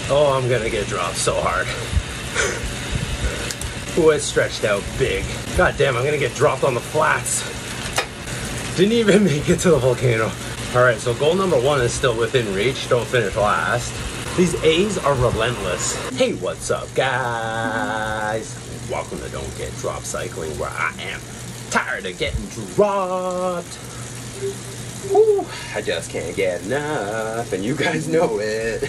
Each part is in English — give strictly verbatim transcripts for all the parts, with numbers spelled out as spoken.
Oh, I'm gonna get dropped so hard. Ooh, it's stretched out big. God damn, I'm gonna get dropped on the flats. Didn't even make it to the volcano. All right, so goal number one is still within reach. Don't finish last. These A's are relentless. Hey, what's up, guys? Welcome to Don't Get Dropped Cycling, where I am tired of getting dropped. Woo, I just can't get enough, and you guys know it.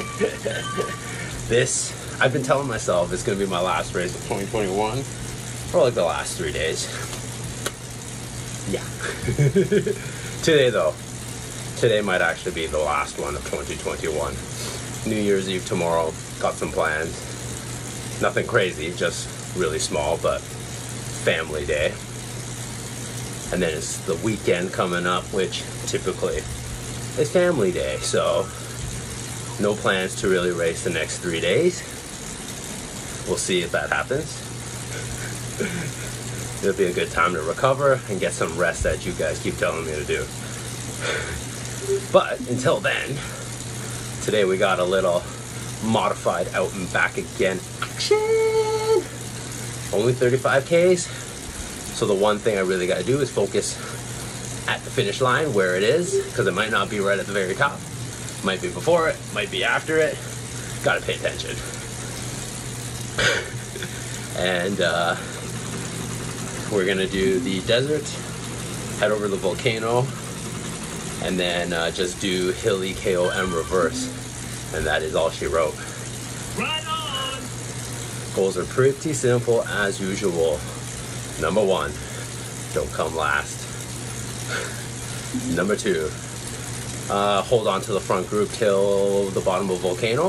This, I've been telling myself it's gonna be my last race of twenty twenty-one, for like the last three days. Yeah. Today though, today might actually be the last one of twenty twenty-one. New Year's Eve tomorrow, got some plans. Nothing crazy, just really small, but family day. And then it's the weekend coming up, which typically is family day. So no plans to really race the next three days. We'll see if that happens. It'll be a good time to recover and get some rest that you guys keep telling me to do. But until then, today we got a little modified out and back again action. Only thirty-five Ks. So the one thing I really got to do is focus at the finish line where it is, because it might not be right at the very top. Might be before it, might be after it. Got to pay attention. And uh, we're going to do the desert, head over to the volcano, and then uh, just do hilly K O M reverse. And that is all she wrote. Right on! Goals are pretty simple as usual. Number one, don't come last. Number two, uh, hold on to the front group till the bottom of the volcano.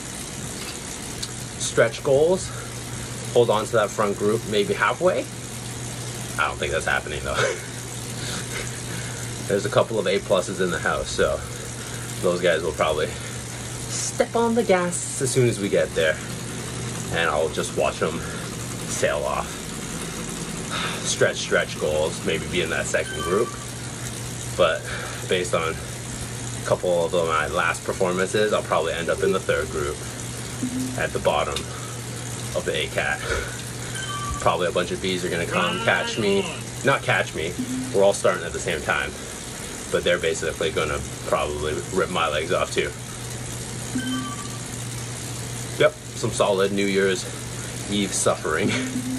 Stretch goals, hold on to that front group maybe halfway. I don't think that's happening though. There's a couple of A pluses in the house, so those guys will probably step on the gas as soon as we get there. And I'll just watch them sail off. Stretch, stretch goals, maybe be in that second group. But based on a couple of my last performances, I'll probably end up in the third group at the bottom of the A C A T. Probably a bunch of Bs are gonna come catch me. Not catch me, we're all starting at the same time. But they're basically gonna probably rip my legs off too. Yep, some solid New Year's Eve suffering.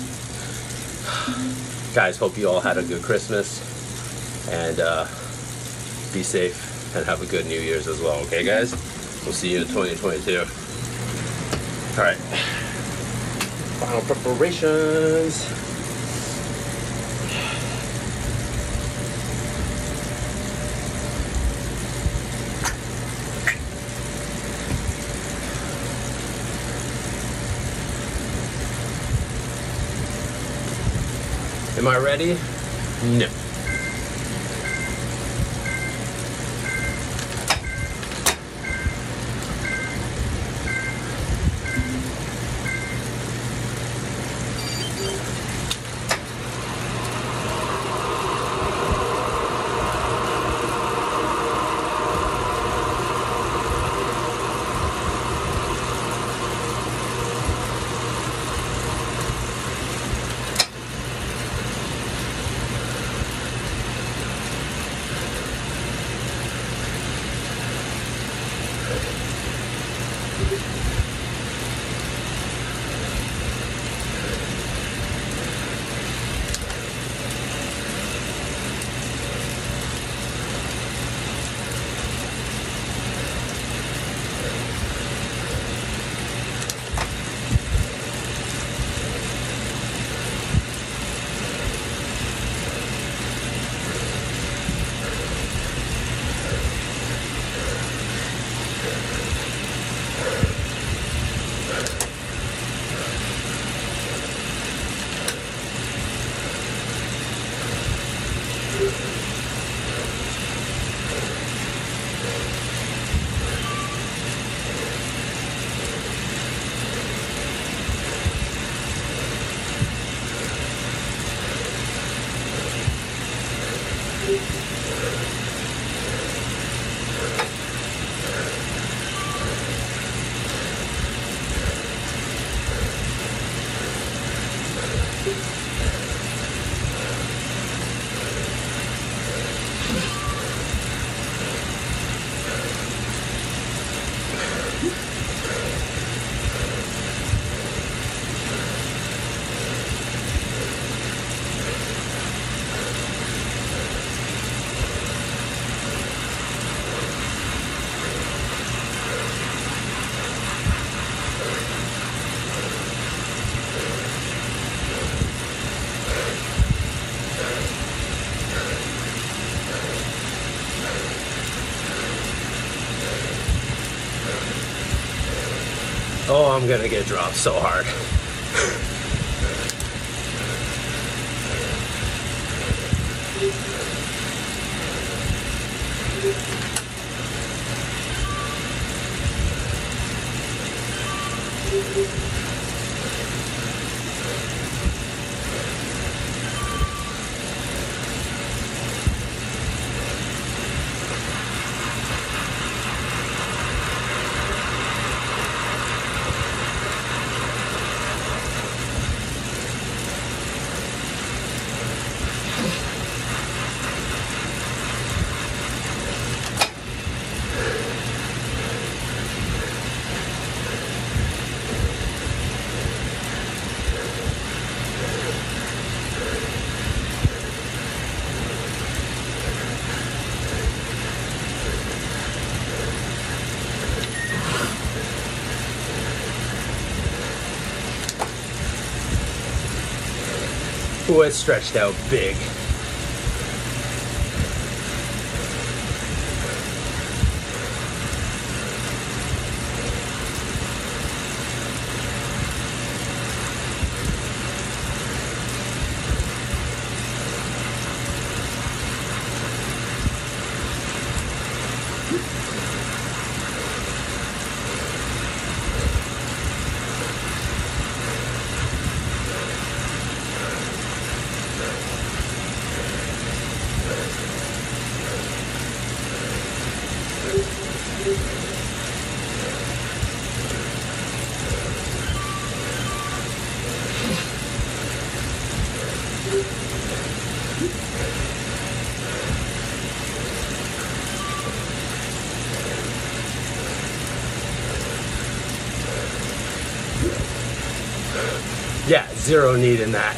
Guys, hope you all had a good Christmas, and uh, be safe and have a good New Year's as well, okay guys? We'll see you in twenty twenty-two. All right, final preparations. Am I ready? No. Oh, I'm gonna get dropped so hard. Ooh, it's stretched out big. Yeah, zero need in that.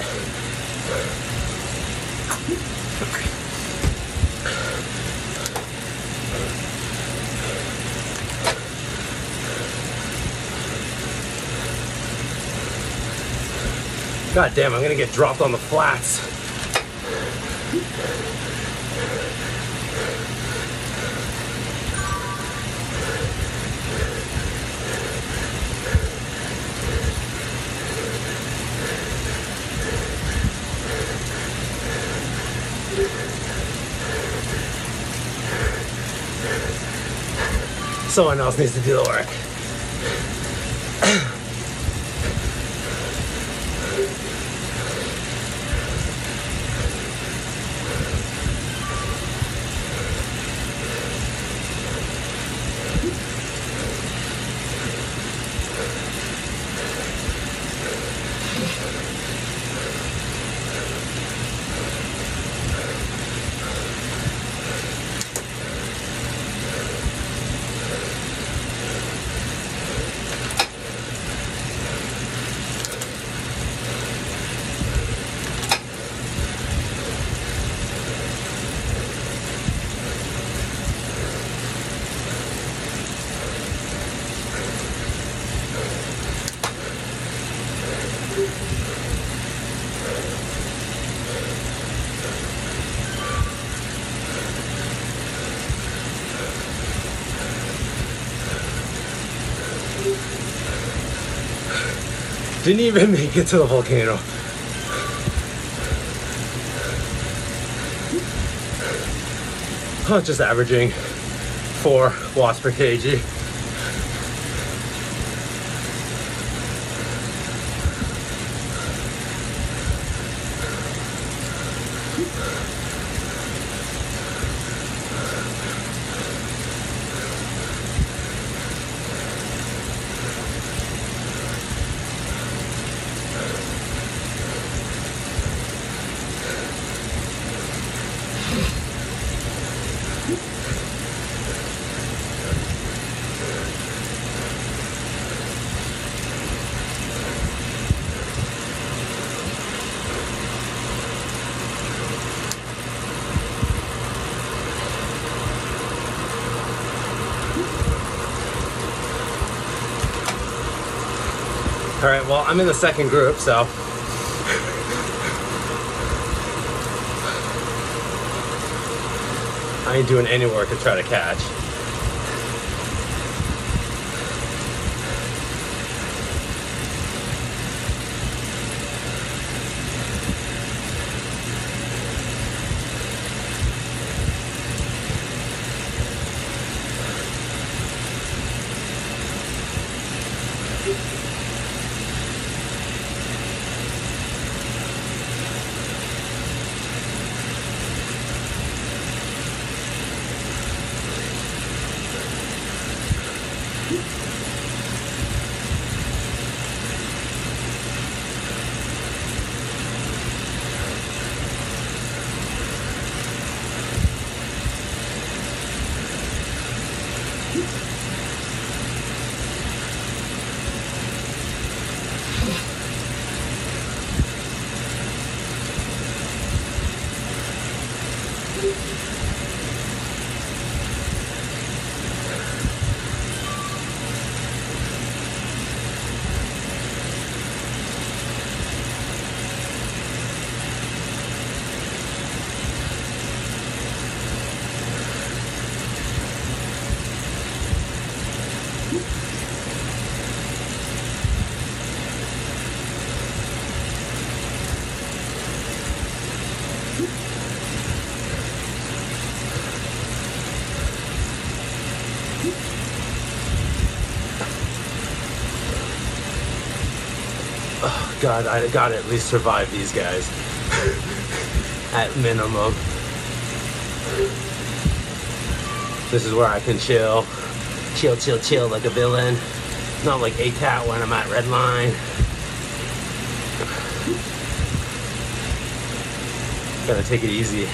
God damn, I'm gonna get dropped on the flats. Someone else needs to do the work. Didn't even make it to the volcano. Oh, just averaging four watts per kg. All right, well, I'm in the second group, so. I ain't doing any work to try to catch. Oh God, I gotta at least survive these guys. At minimum. This is where I can chill. Chill, chill, chill like a villain. Not like A C A T when I'm at red line. Gotta take it easy.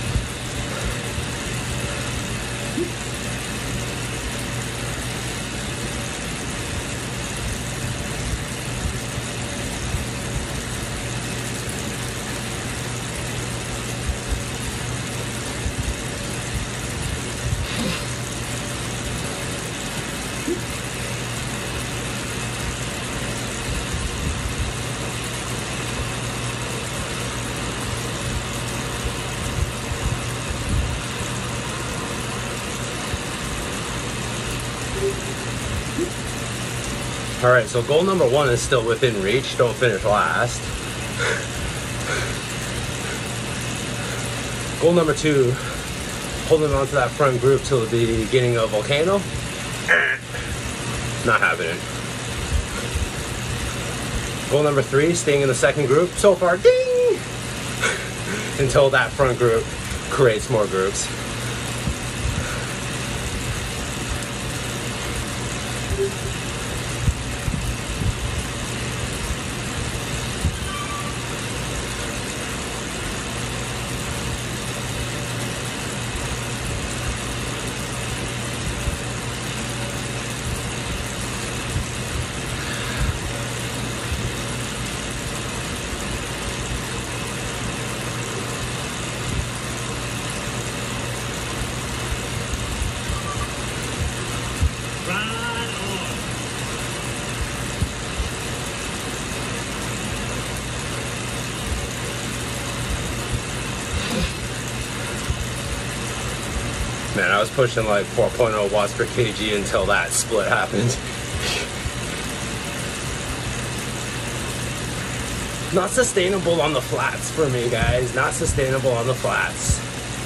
All right, so goal number one is still within reach. Don't finish last. Goal number two, holding on to that front group till the beginning of Volcano. Not happening. Goal number three, staying in the second group. So far, ding! Until that front group creates more groups. Man, I was pushing like four point oh watts per kg until that split happened. Not sustainable on the flats for me, guys. Not sustainable on the flats.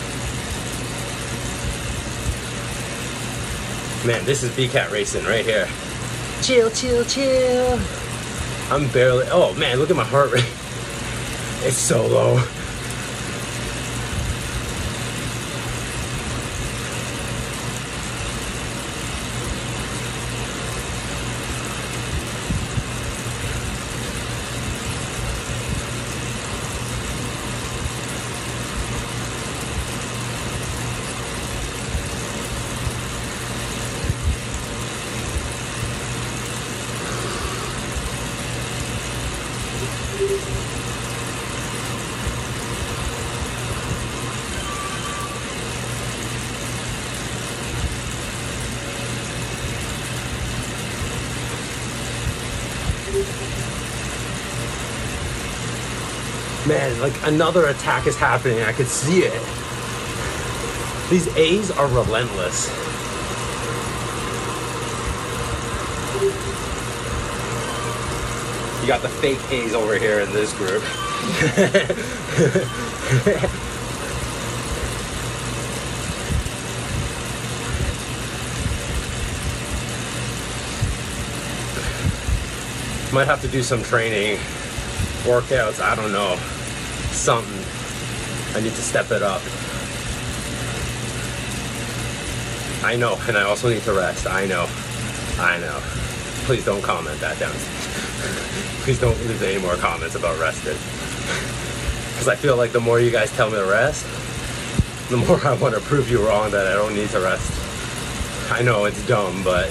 Man, this is B CAT racing right here. Chill, chill, chill. I'm barely, oh man, look at my heart rate. It's so low. Man, like another attack is happening. I could see it. These A's are relentless. You got the fake A's over here in this group. Might have to do some training, workouts, I don't know. Something. I need to step it up. I know, and I also need to rest. I know. I know. Please don't comment that down. Please don't leave any more comments about rested. Because I feel like the more you guys tell me to rest, the more I want to prove you wrong that I don't need to rest. I know it's dumb, but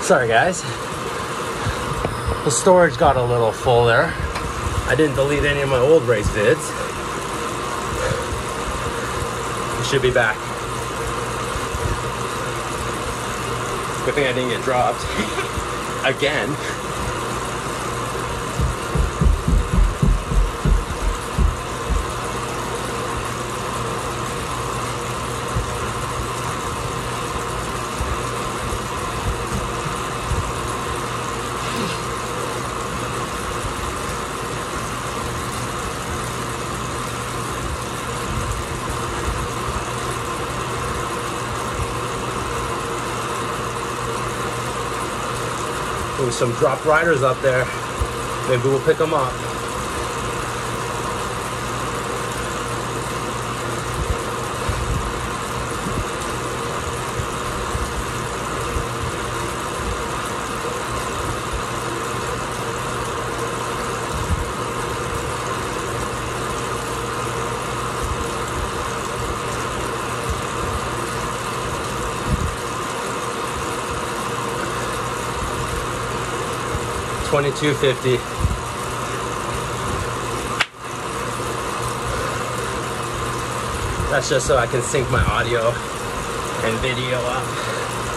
Sorry guys, the storage got a little full there. I didn't delete any of my old race vids. We should be back. Good thing I didn't get dropped again. There's some drop riders up there. Maybe we'll pick them up. twenty-two fifty. That's just so I can sync my audio and video up.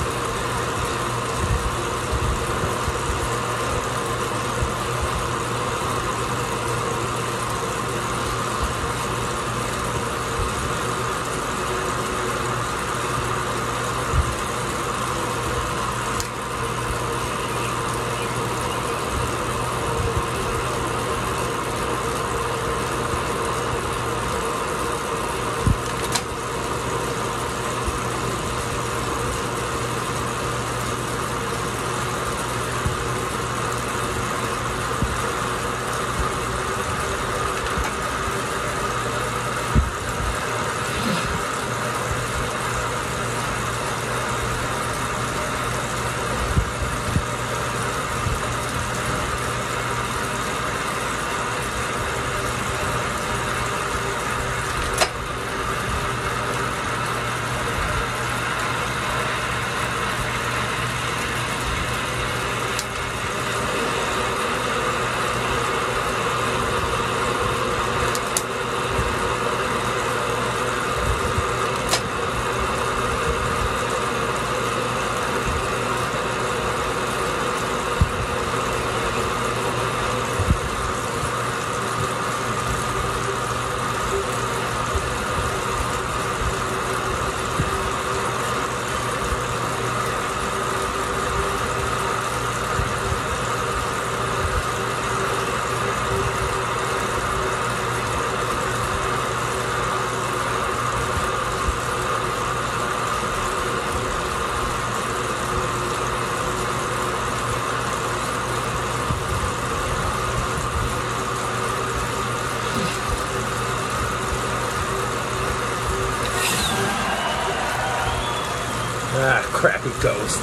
Ah, crappy ghost.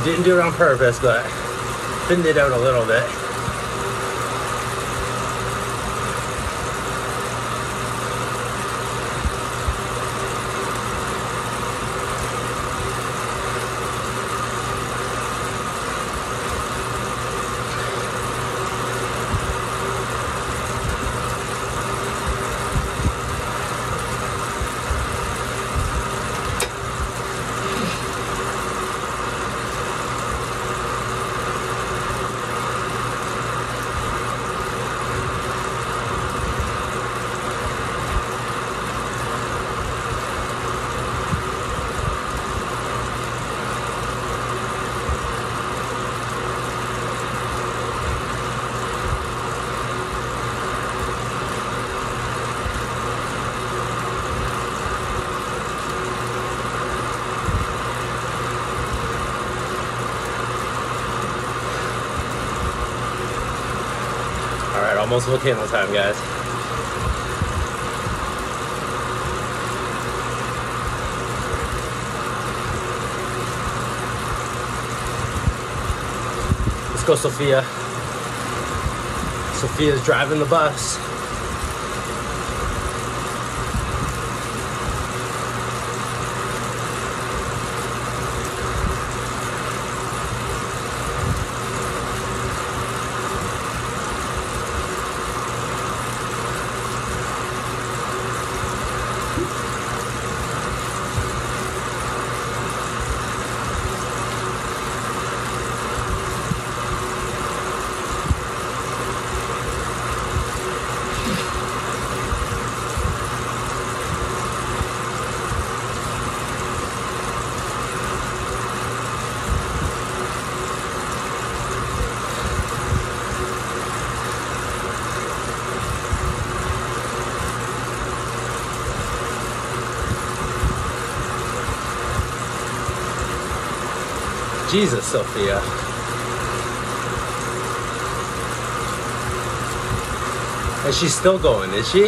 Didn't do it on purpose, but thinned it out a little bit. Alright, almost volcano time, guys. Let's go, Sophia. Sophia's driving the bus. Jesus, Sophia. And she's still going, is she?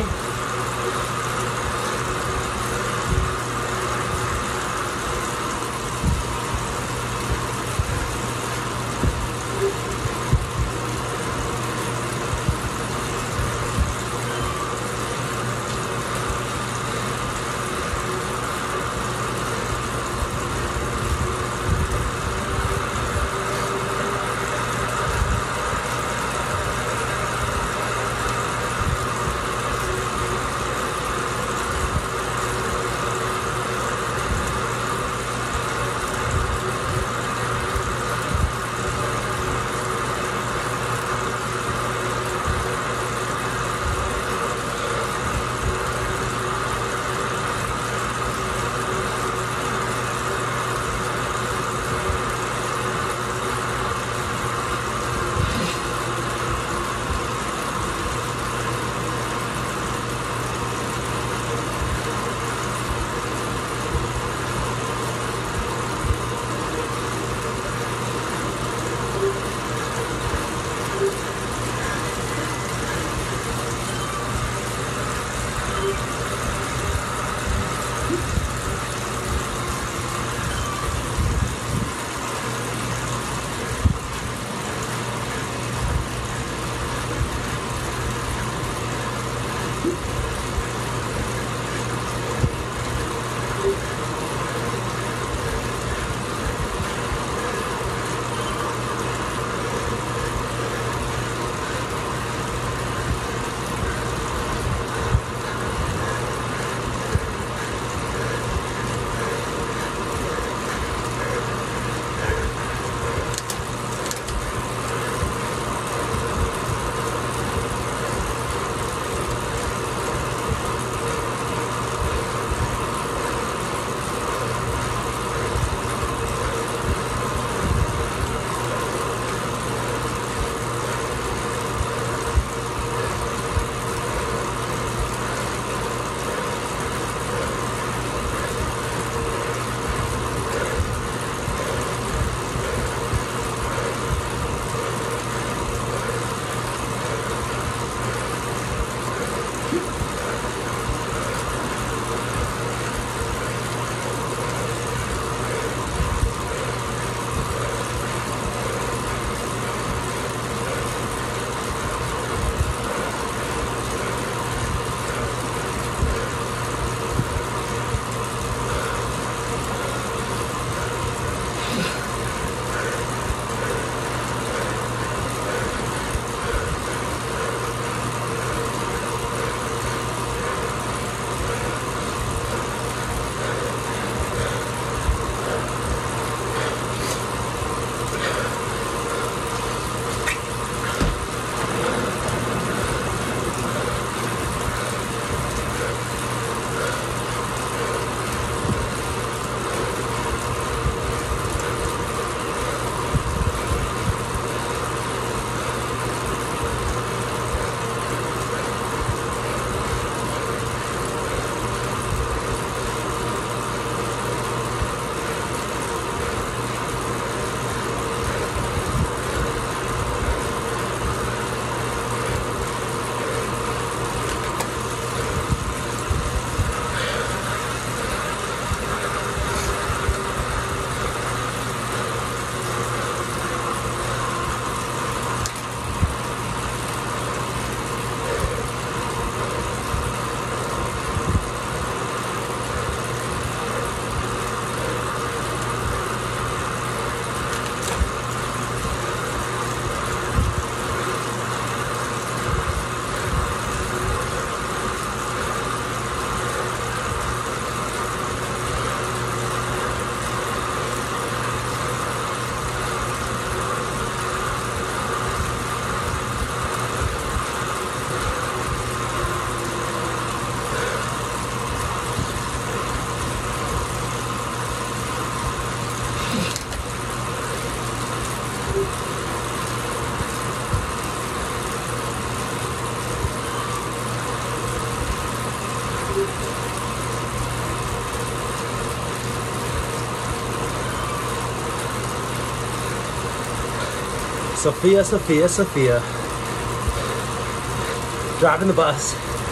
Sophia, Sophia, Sophia. Driving the bus.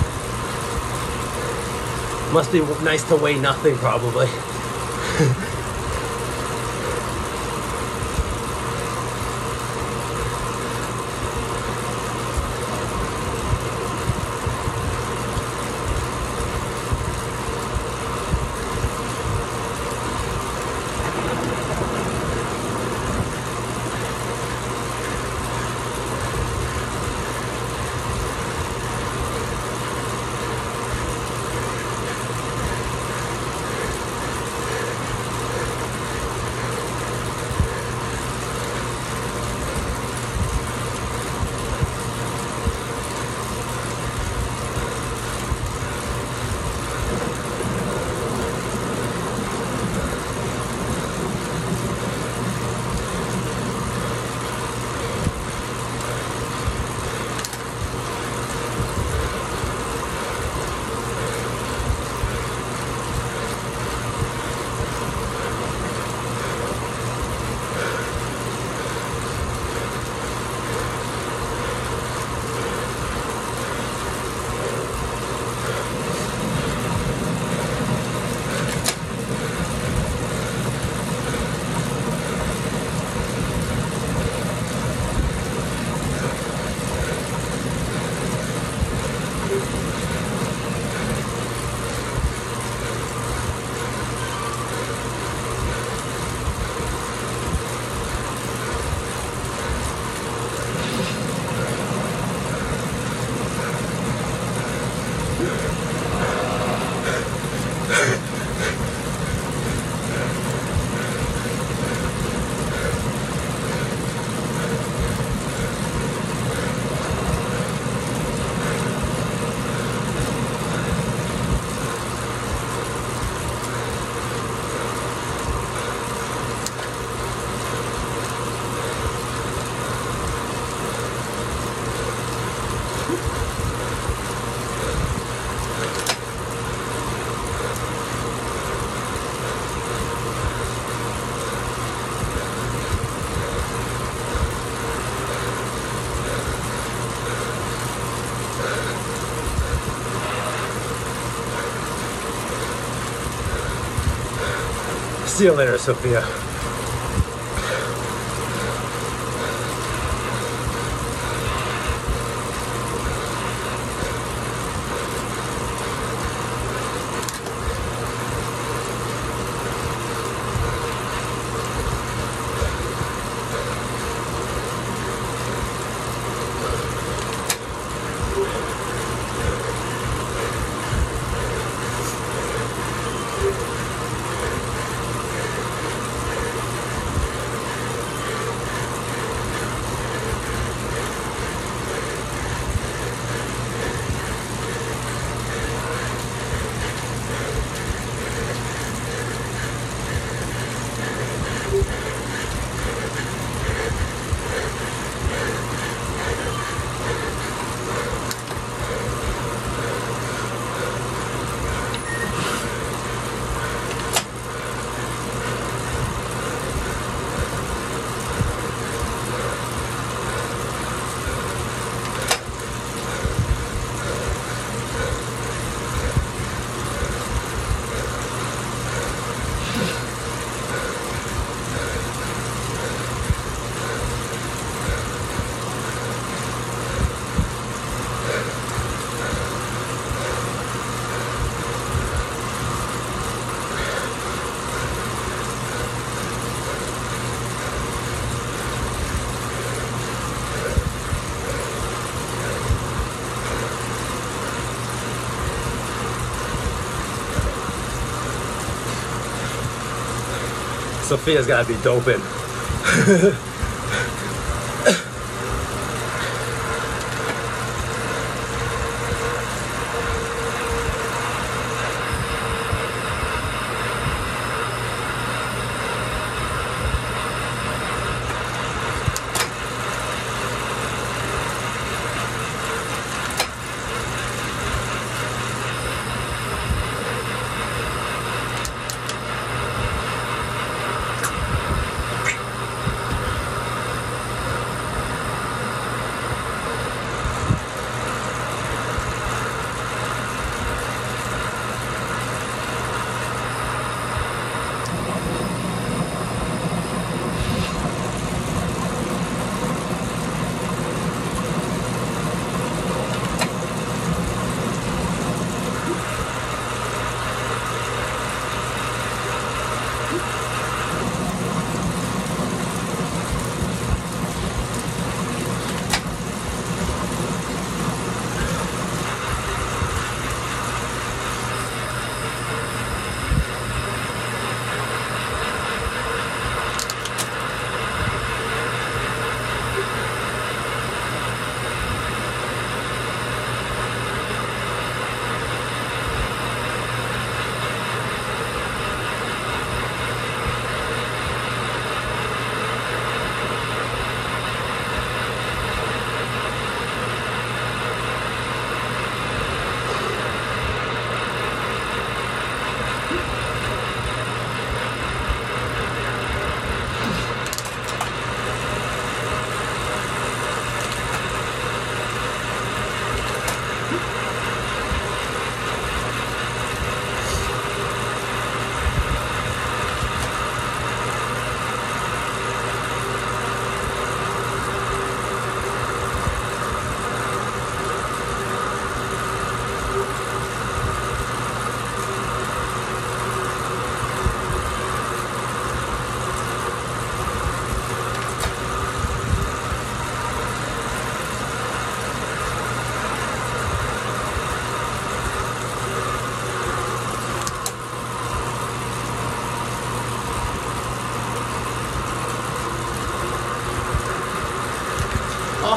Must be nice to weigh nothing, probably. See you later, Sophia. Sophia's gotta be doping.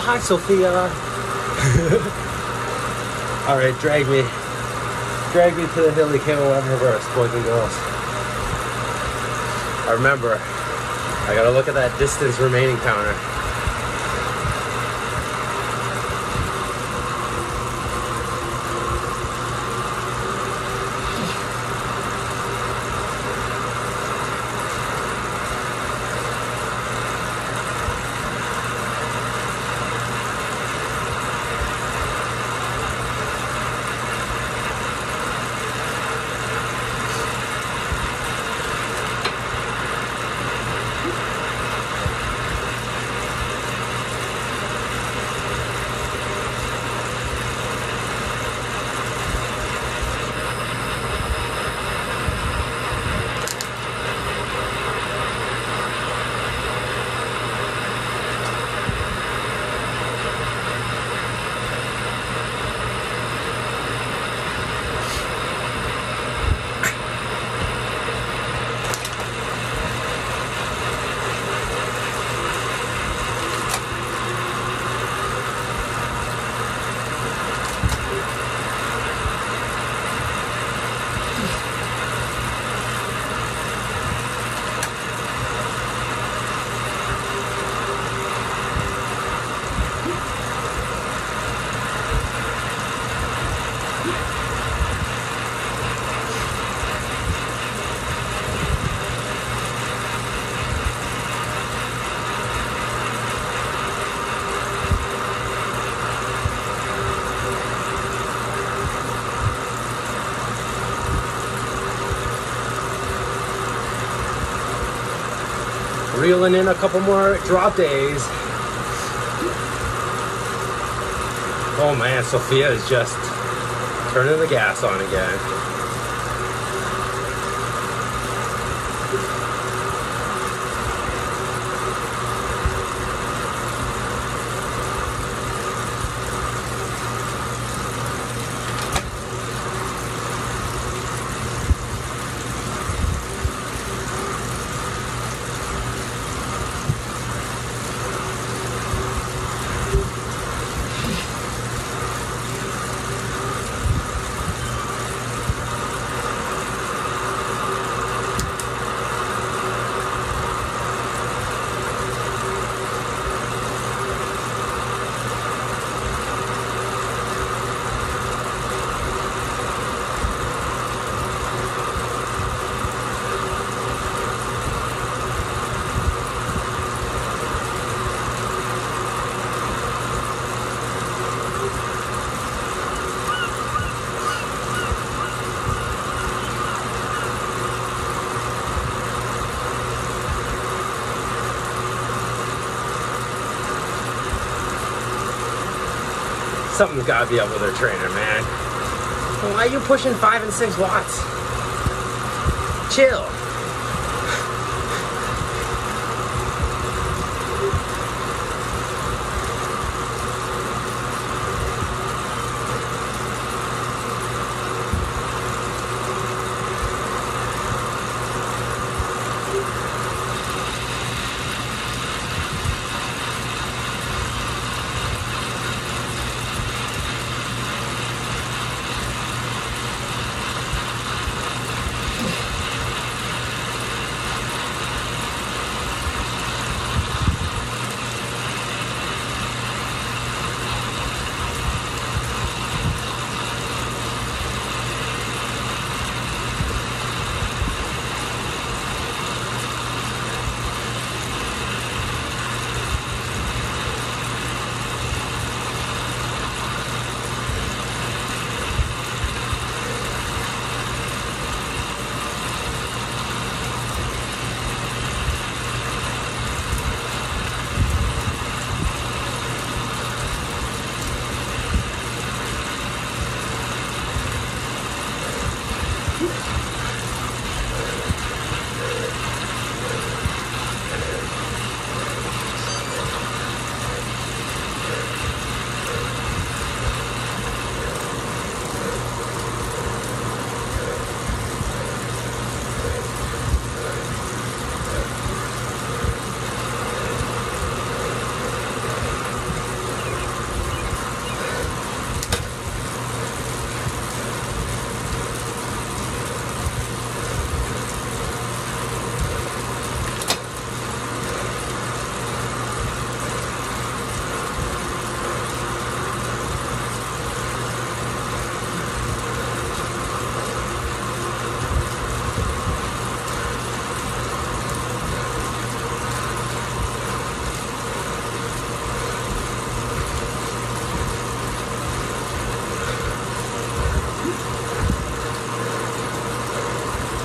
hi, Sophia. All right, drag me. Drag me to the hilly K O M reverse, boys and girls. I remember, I gotta look at that distance remaining counter. Reeling in a couple more drop days. Oh man, Sophia is just turning the gas on again. Something's gotta be up with her trainer, man. Why are you pushing five and six watts? Chill.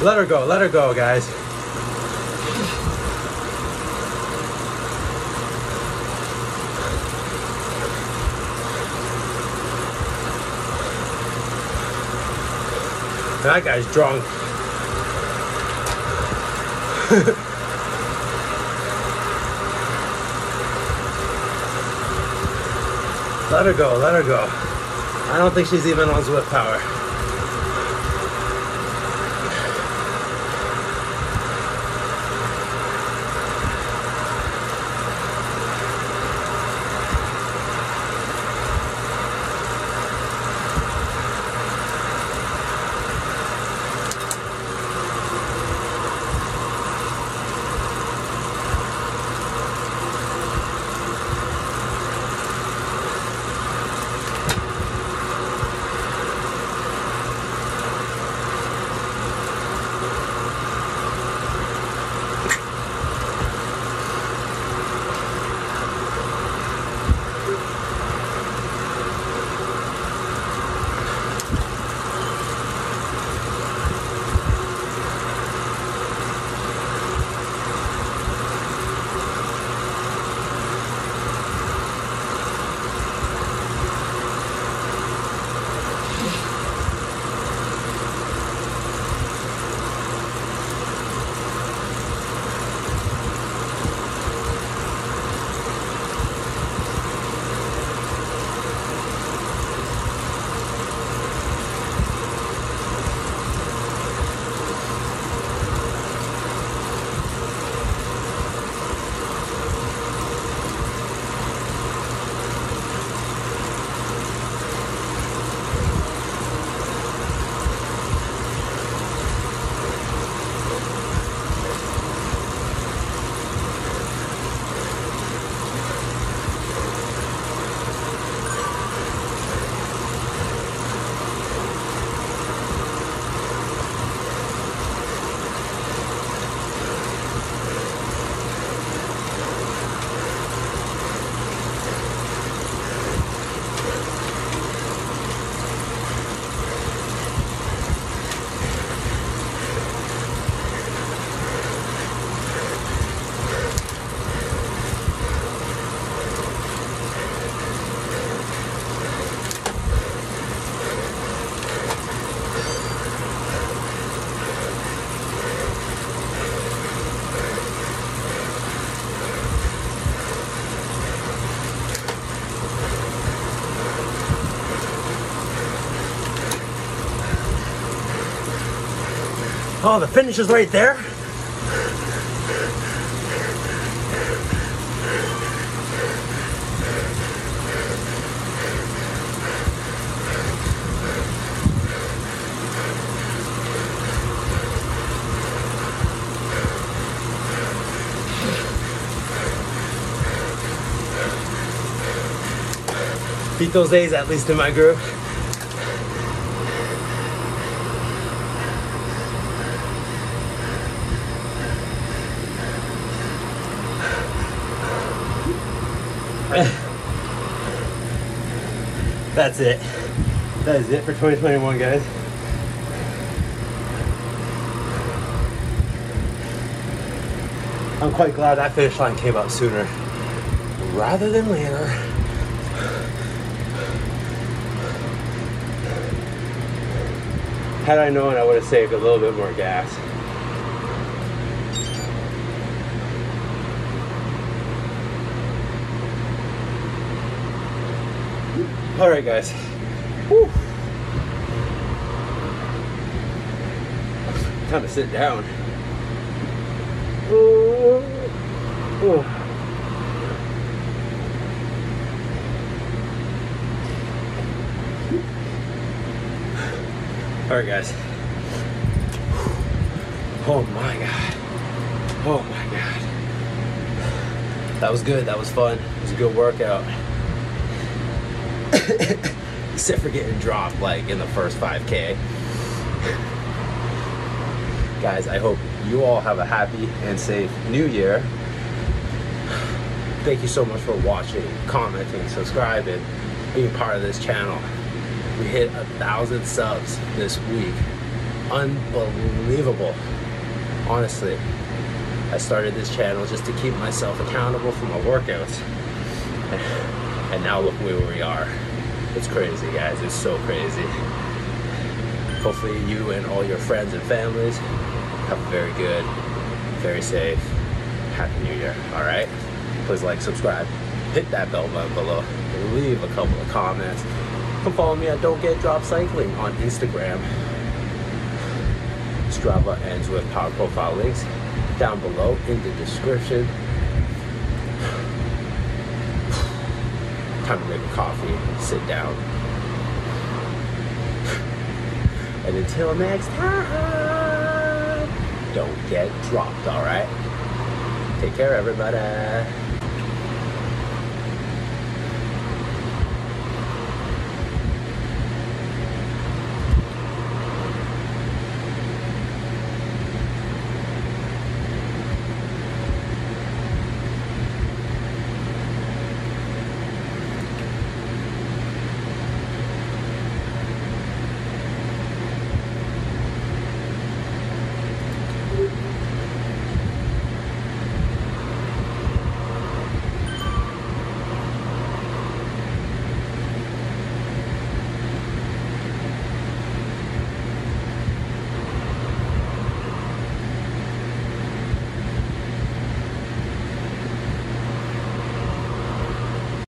Let her go, let her go, guys. That guy's drunk. Let her go, let her go. I don't think she's even on Zwift power. Oh, the finish is right there. Beat those A's at least in my group. That's it. That is it for twenty twenty-one, guys. I'm quite glad that finish line came out sooner rather than later. Had I known, I would have saved a little bit more gas. All right, guys. Whew. Time to sit down. Ooh. Ooh. All right, guys. Oh my God. Oh my God. That was good. That was fun. It was a good workout. Except for getting dropped like in the first five K. Guys, I hope you all have a happy and safe new year. Thank you so much for watching, commenting, subscribing, being part of this channel. We hit a thousand subs this week unbelievable. Honestly, I started this channel just to keep myself accountable for my workouts. And now look where we are. It's crazy, guys. It's so crazy. Hopefully you and all your friends and families have a very good, very safe, Happy New Year, all right? Please like, subscribe, hit that bell button below, leave a couple of comments. Come follow me at Don't Get Dropped Cycling on Instagram. Strava ends with Power Profile links down below in the description. Time to make a coffee, sit down. And until next time, don't get dropped, all right? Take care, everybody.